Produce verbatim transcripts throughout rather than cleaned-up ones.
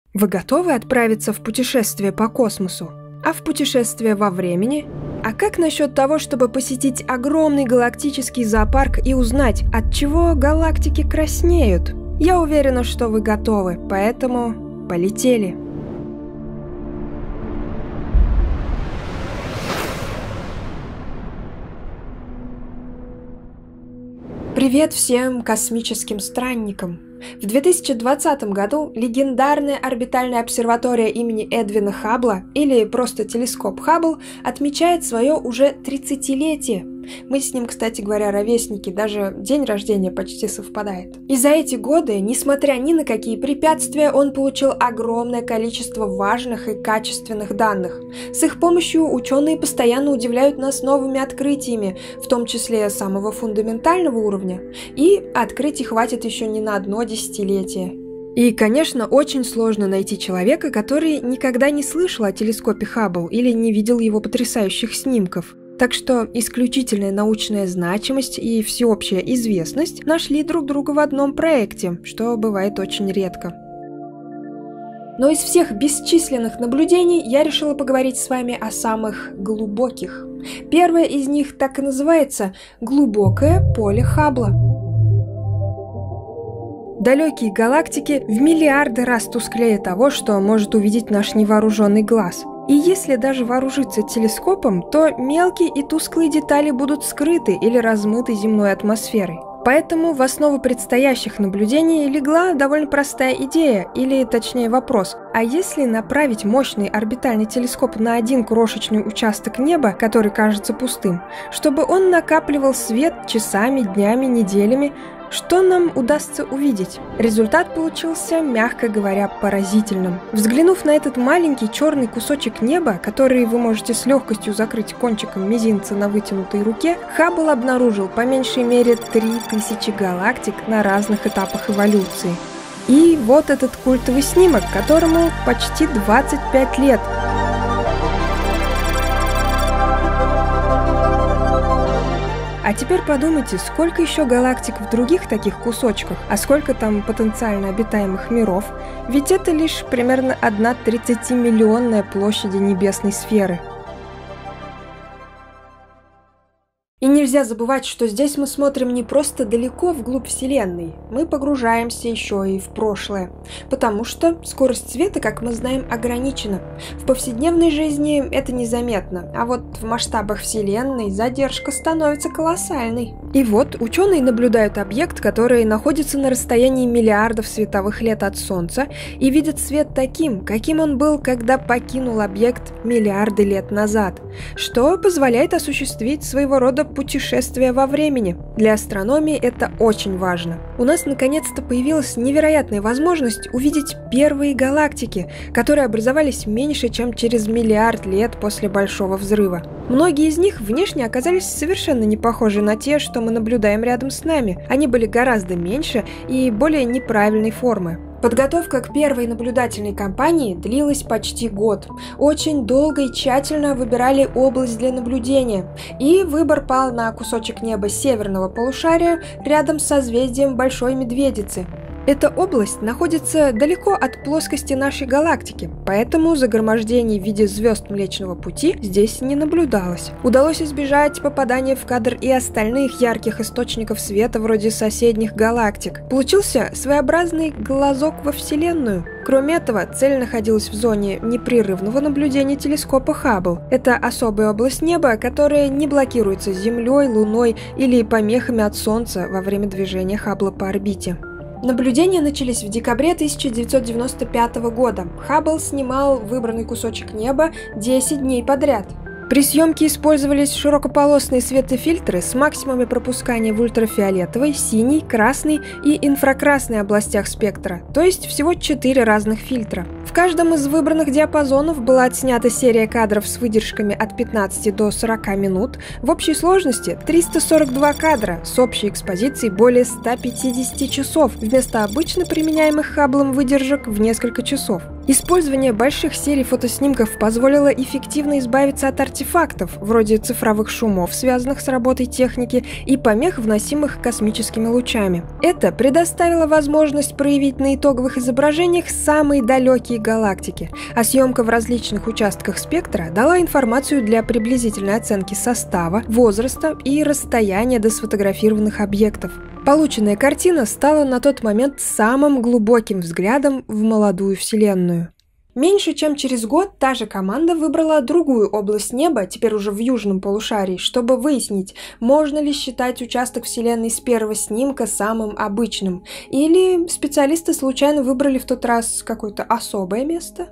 Вы готовы отправиться в путешествие по космосу? А в путешествие во времени? А как насчет того, чтобы посетить огромный галактический зоопарк и узнать, от чего галактики краснеют? Я уверена, что вы готовы, поэтому полетели! Привет всем космическим странникам! В две тысячи двадцатом году легендарная орбитальная обсерватория имени Эдвина Хаббла, или просто телескоп Хаббл, отмечает свое уже тридцатилетие. Мы с ним, кстати говоря, ровесники, даже день рождения почти совпадает. И за эти годы, несмотря ни на какие препятствия, он получил огромное количество важных и качественных данных. С их помощью ученые постоянно удивляют нас новыми открытиями, в том числе самого фундаментального уровня. И открытий хватит еще не на одно десятилетие. И, конечно, очень сложно найти человека, который никогда не слышал о телескопе Хаббл или не видел его потрясающих снимков. Так что исключительная научная значимость и всеобщая известность нашли друг друга в одном проекте, что бывает очень редко. Но из всех бесчисленных наблюдений я решила поговорить с вами о самых глубоких. Первое из них так и называется «Глубокое поле Хаббла». Далекие галактики в миллиарды раз тусклее того, что может увидеть наш невооруженный глаз. И если даже вооружиться телескопом, то мелкие и тусклые детали будут скрыты или размыты земной атмосферой. Поэтому в основу предстоящих наблюдений легла довольно простая идея, или точнее вопрос: а если направить мощный орбитальный телескоп на один крошечный участок неба, который кажется пустым, чтобы он накапливал свет часами, днями, неделями, что нам удастся увидеть? Результат получился, мягко говоря, поразительным. Взглянув на этот маленький черный кусочек неба, который вы можете с легкостью закрыть кончиком мизинца на вытянутой руке, Хаббл обнаружил по меньшей мере три тысячи галактик на разных этапах эволюции. И вот этот культовый снимок, которому почти двадцать пять лет. А теперь подумайте, сколько еще галактик в других таких кусочках, а сколько там потенциально обитаемых миров, ведь это лишь примерно одна тридцатимиллионная площади небесной сферы. И нельзя забывать, что здесь мы смотрим не просто далеко вглубь Вселенной, мы погружаемся еще и в прошлое. Потому что скорость света, как мы знаем, ограничена. В повседневной жизни это незаметно, а вот в масштабах Вселенной задержка становится колоссальной. И вот ученые наблюдают объект, который находится на расстоянии миллиардов световых лет от Солнца, и видят свет таким, каким он был, когда покинул объект миллиарды лет назад, что позволяет осуществить своего рода путешествие во времени. Для астрономии это очень важно. У нас наконец-то появилась невероятная возможность увидеть первые галактики, которые образовались меньше, чем через миллиард лет после Большого взрыва. Многие из них внешне оказались совершенно не похожи на те, что мы наблюдаем рядом с нами. Они были гораздо меньше и более неправильной формы. Подготовка к первой наблюдательной кампании длилась почти год. Очень долго и тщательно выбирали область для наблюдения, и выбор пал на кусочек неба северного полушария рядом с созвездием Большой Медведицы. Эта область находится далеко от плоскости нашей галактики, поэтому загромождений в виде звезд Млечного Пути здесь не наблюдалось. Удалось избежать попадания в кадр и остальных ярких источников света вроде соседних галактик. Получился своеобразный глазок во Вселенную. Кроме этого, цель находилась в зоне непрерывного наблюдения телескопа Хаббл. Это особая область неба, которая не блокируется Землей, Луной или помехами от Солнца во время движения Хаббла по орбите. Наблюдения начались в декабре тысяча девятьсот девяносто пятого года. Хаббл снимал выбранный кусочек неба десять дней подряд. При съемке использовались широкополосные светофильтры с максимумами пропускания в ультрафиолетовой, синей, красной и инфракрасной областях спектра, то есть всего четыре разных фильтра. В каждом из выбранных диапазонов была отснята серия кадров с выдержками от пятнадцати до сорока минут, в общей сложности триста сорок два кадра с общей экспозицией более ста пятидесяти часов, вместо обычно применяемых Хабблом выдержек в несколько часов. Использование больших серий фотоснимков позволило эффективно избавиться от артефактов, вроде цифровых шумов, связанных с работой техники, и помех, вносимых космическими лучами. Это предоставило возможность проявить на итоговых изображениях самые далекие галактики, а съемка в различных участках спектра дала информацию для приблизительной оценки состава, возраста и расстояния до сфотографированных объектов. Полученная картина стала на тот момент самым глубоким взглядом в молодую Вселенную. Меньше чем через год та же команда выбрала другую область неба, теперь уже в южном полушарии, чтобы выяснить, можно ли считать участок Вселенной с первого снимка самым обычным, или специалисты случайно выбрали в тот раз какое-то особое место.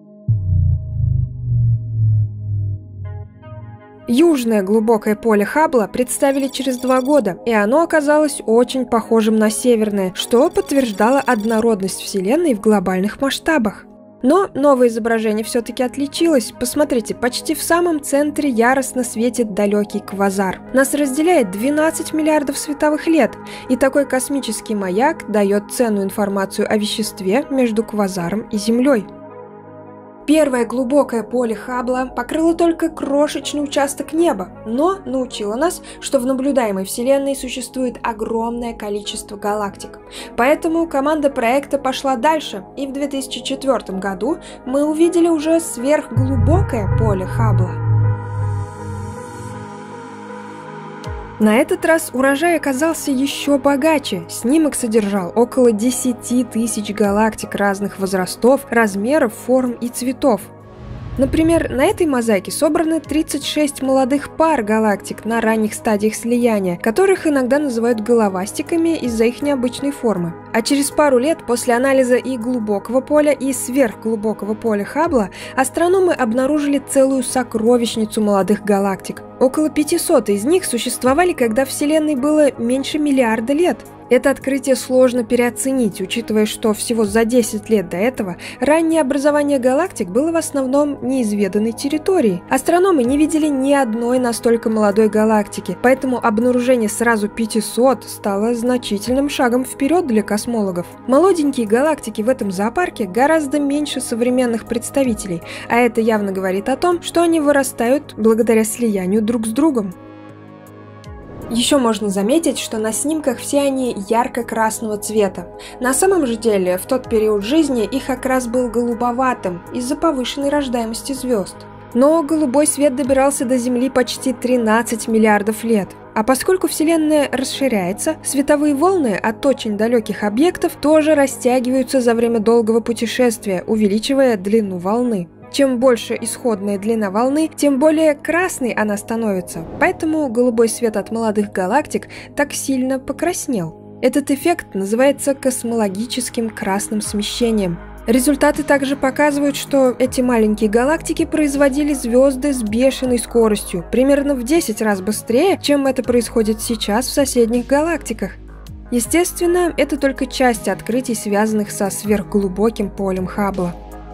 Южное глубокое поле Хаббла представили через два года, и оно оказалось очень похожим на северное, что подтверждало однородность Вселенной в глобальных масштабах. Но новое изображение все-таки отличилось. Посмотрите, почти в самом центре яростно светит далекий квазар. Нас разделяет двенадцать миллиардов световых лет, и такой космический маяк дает ценную информацию о веществе между квазаром и Землей. Первое глубокое поле Хаббла покрыло только крошечный участок неба, но научило нас, что в наблюдаемой Вселенной существует огромное количество галактик. Поэтому команда проекта пошла дальше, и в две тысячи четвёртом году мы увидели уже сверхглубокое поле Хаббла. На этот раз урожай оказался еще богаче. Снимок содержал около десяти тысяч галактик разных возрастов, размеров, форм и цветов. Например, на этой мозаике собраны тридцать шесть молодых пар галактик на ранних стадиях слияния, которых иногда называют головастиками из-за их необычной формы. А через пару лет после анализа и глубокого поля, и сверхглубокого поля Хаббла астрономы обнаружили целую сокровищницу молодых галактик. Около пятисот из них существовали, когда Вселенной было меньше миллиарда лет. Это открытие сложно переоценить, учитывая, что всего за десять лет до этого раннее образование галактик было в основном неизведанной территорией. Астрономы не видели ни одной настолько молодой галактики, поэтому обнаружение сразу пятисот стало значительным шагом вперед для космологов. Молоденькие галактики в этом зоопарке гораздо меньше современных представителей, а это явно говорит о том, что они вырастают благодаря слиянию друг с другом. Еще можно заметить, что на снимках все они ярко-красного цвета. На самом же деле, в тот период жизни их окрас был голубоватым из-за повышенной рождаемости звезд. Но голубой свет добирался до Земли почти тринадцать миллиардов лет. А поскольку Вселенная расширяется, световые волны от очень далеких объектов тоже растягиваются за время долгого путешествия, увеличивая длину волны. Чем больше исходная длина волны, тем более красной она становится, поэтому голубой свет от молодых галактик так сильно покраснел. Этот эффект называется космологическим красным смещением. Результаты также показывают, что эти маленькие галактики производили звезды с бешеной скоростью, примерно в десять раз быстрее, чем это происходит сейчас в соседних галактиках. Естественно, это только часть открытий, связанных со сверхглубоким полем Хаббла.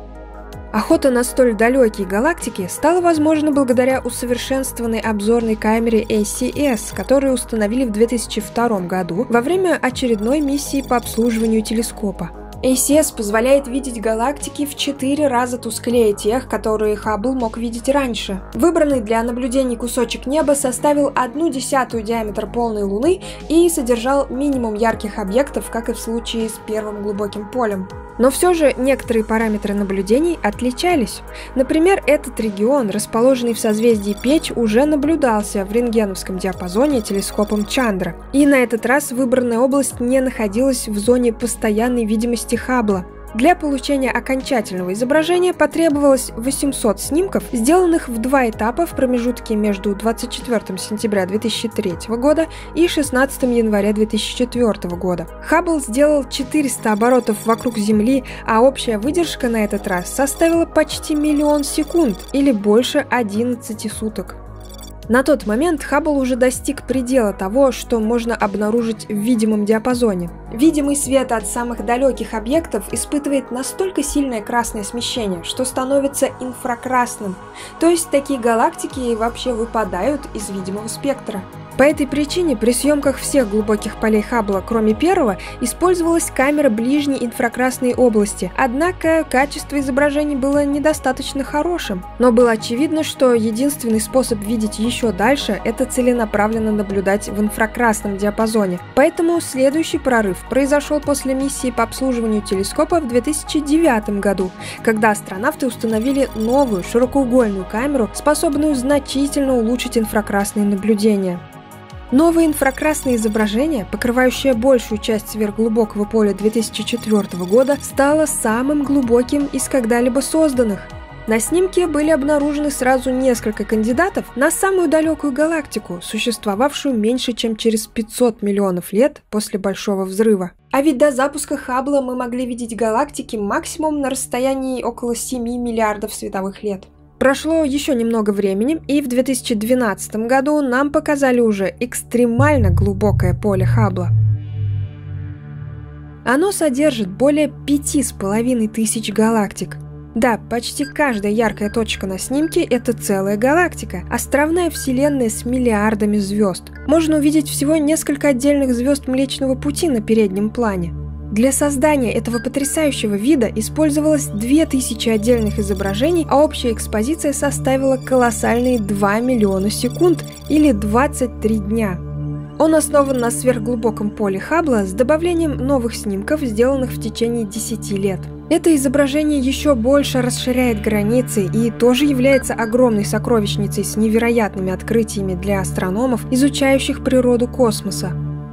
Охота на столь далекие галактики стала возможна благодаря усовершенствованной обзорной камере эй си эс, которую установили в две тысячи втором году во время очередной миссии по обслуживанию телескопа. эй си эс позволяет видеть галактики в четыре раза тусклее тех, которые Хаббл мог видеть раньше. Выбранный для наблюдений кусочек неба составил одну десятую диаметр полной Луны и содержал минимум ярких объектов, как и в случае с первым глубоким полем. Но все же некоторые параметры наблюдений отличались. Например, этот регион, расположенный в созвездии Печь, уже наблюдался в рентгеновском диапазоне телескопом Чандра. И на этот раз выбранная область не находилась в зоне постоянной видимости Хаббла. Для получения окончательного изображения потребовалось восемьсот снимков, сделанных в два этапа в промежутке между двадцать четвёртым сентября две тысячи третьего года и шестнадцатым января две тысячи четвёртого года. Хаббл сделал четыреста оборотов вокруг Земли, а общая выдержка на этот раз составила почти миллион секунд, или больше одиннадцати суток. На тот момент Хаббл уже достиг предела того, что можно обнаружить в видимом диапазоне. Видимый свет от самых далеких объектов испытывает настолько сильное красное смещение, что становится инфракрасным, то есть такие галактики вообще выпадают из видимого спектра. По этой причине при съемках всех глубоких полей Хаббла, кроме первого, использовалась камера ближней инфракрасной области, однако качество изображений было недостаточно хорошим. Но было очевидно, что единственный способ видеть еще дальше – это целенаправленно наблюдать в инфракрасном диапазоне. Поэтому следующий прорыв произошел после миссии по обслуживанию телескопа в две тысячи девятом году, когда астронавты установили новую широкоугольную камеру, способную значительно улучшить инфракрасные наблюдения. Новое инфракрасное изображение, покрывающее большую часть сверхглубокого поля две тысячи четвёртого года, стало самым глубоким из когда-либо созданных. На снимке были обнаружены сразу несколько кандидатов на самую далекую галактику, существовавшую меньше, чем через пятьсот миллионов лет после Большого взрыва. А ведь до запуска Хаббла мы могли видеть галактики максимум на расстоянии около семи миллиардов световых лет. Прошло еще немного времени, и в две тысячи двенадцатом году нам показали уже экстремально глубокое поле Хаббла. Оно содержит более пяти с половиной тысяч галактик. Да, почти каждая яркая точка на снимке – это целая галактика, островная вселенная с миллиардами звезд. Можно увидеть всего несколько отдельных звезд Млечного Пути на переднем плане. Для создания этого потрясающего вида использовалось две тысячи отдельных изображений, а общая экспозиция составила колоссальные два миллиона секунд или двадцать три дня. Он основан на сверхглубоком поле Хаббла с добавлением новых снимков, сделанных в течение десяти лет. Это изображение еще больше расширяет границы и тоже является огромной сокровищницей с невероятными открытиями для астрономов, изучающих природу космоса.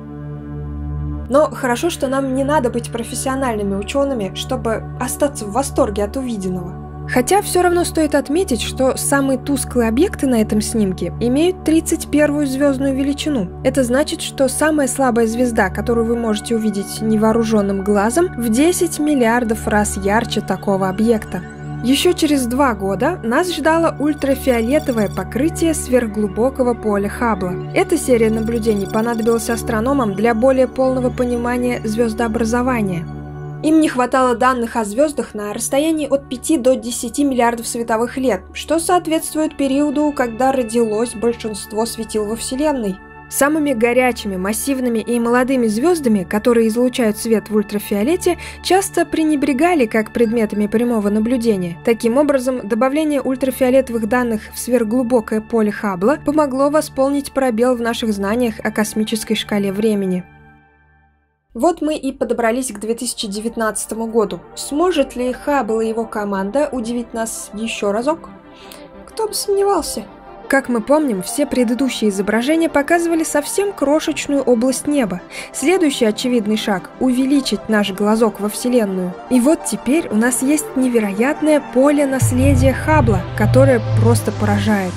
Но хорошо, что нам не надо быть профессиональными учеными, чтобы остаться в восторге от увиденного. Хотя все равно стоит отметить, что самые тусклые объекты на этом снимке имеют тридцать первую звездную величину. Это значит, что самая слабая звезда, которую вы можете увидеть невооруженным глазом, в десять миллиардов раз ярче такого объекта. Еще через два года нас ждало ультрафиолетовое покрытие сверхглубокого поля Хаббла. Эта серия наблюдений понадобилась астрономам для более полного понимания звездообразования. Им не хватало данных о звездах на расстоянии от пяти до десяти миллиардов световых лет, что соответствует периоду, когда родилось большинство светил во Вселенной. Самыми горячими, массивными и молодыми звездами, которые излучают свет в ультрафиолете, часто пренебрегали как предметами прямого наблюдения. Таким образом, добавление ультрафиолетовых данных в сверхглубокое поле Хаббла помогло восполнить пробел в наших знаниях о космической шкале времени. Вот мы и подобрались к две тысячи девятнадцатому году. Сможет ли Хаббл и его команда удивить нас еще разок? Кто бы сомневался. Как мы помним, все предыдущие изображения показывали совсем крошечную область неба. Следующий очевидный шаг – увеличить наш глазок во Вселенную. И вот теперь у нас есть невероятное поле наследия Хаббла, которое просто поражает.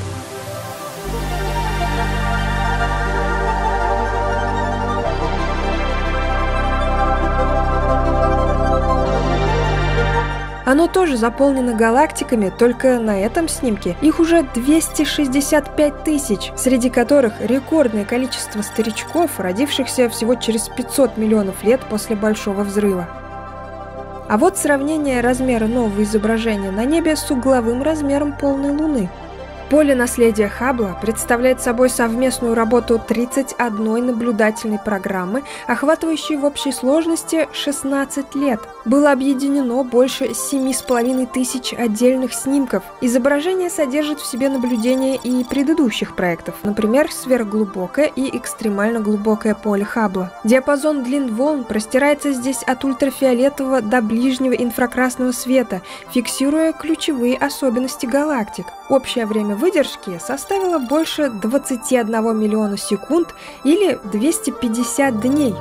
Оно тоже заполнено галактиками, только на этом снимке их уже двести шестьдесят пять тысяч, среди которых рекордное количество старичков, родившихся всего через пятьсот миллионов лет после Большого взрыва. А вот сравнение размера нового изображения на небе с угловым размером полной Луны. Поле наследия Хаббла представляет собой совместную работу тридцати одной наблюдательной программы, охватывающей в общей сложности шестнадцать лет. Было объединено больше семи с половиной тысяч отдельных снимков. Изображение содержит в себе наблюдения и предыдущих проектов, например, сверхглубокое и экстремально глубокое поле Хаббла. Диапазон длин волн простирается здесь от ультрафиолетового до ближнего инфракрасного света, фиксируя ключевые особенности галактик. Общее время выдержки составило больше двадцати одного миллиона секунд или двухсот пятидесяти дней.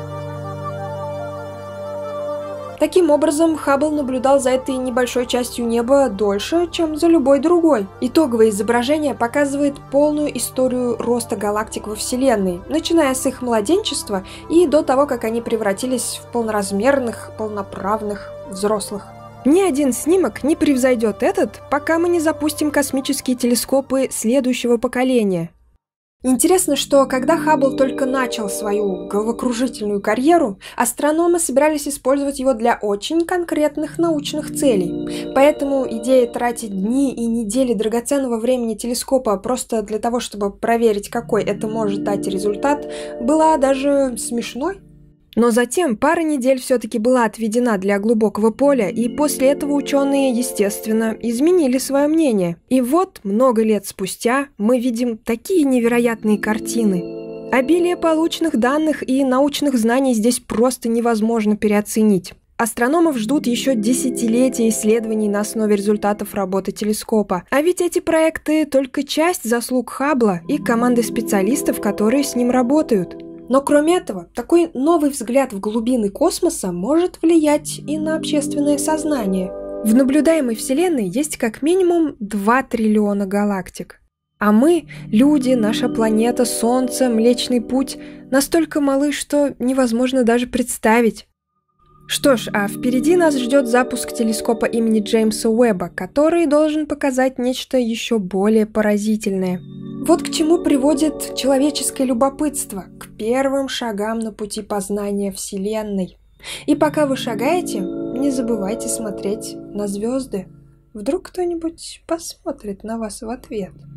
Таким образом, Хаббл наблюдал за этой небольшой частью неба дольше, чем за любой другой. Итоговое изображение показывает полную историю роста галактик во Вселенной, начиная с их младенчества и до того, как они превратились в полноразмерных, полноправных взрослых. Ни один снимок не превзойдет этот, пока мы не запустим космические телескопы следующего поколения. Интересно, что когда Хаббл только начал свою головокружительную карьеру, астрономы собирались использовать его для очень конкретных научных целей. Поэтому идея тратить дни и недели драгоценного времени телескопа просто для того, чтобы проверить, какой это может дать результат, была даже смешной. Но затем пара недель все-таки была отведена для глубокого поля, и после этого ученые, естественно, изменили свое мнение. И вот, много лет спустя, мы видим такие невероятные картины. Обилие полученных данных и научных знаний здесь просто невозможно переоценить. Астрономов ждут еще десятилетия исследований на основе результатов работы телескопа. А ведь эти проекты – только часть заслуг Хаббла и команды специалистов, которые с ним работают. Но кроме этого, такой новый взгляд в глубины космоса может влиять и на общественное сознание. В наблюдаемой Вселенной есть как минимум два триллиона галактик. А мы, люди, наша планета, Солнце, Млечный Путь, настолько малы, что невозможно даже представить. Что ж, а впереди нас ждет запуск телескопа имени Джеймса Уэбба, который должен показать нечто еще более поразительное. Вот к чему приводит человеческое любопытство, к первым шагам на пути познания Вселенной. И пока вы шагаете, не забывайте смотреть на звезды. Вдруг кто-нибудь посмотрит на вас в ответ.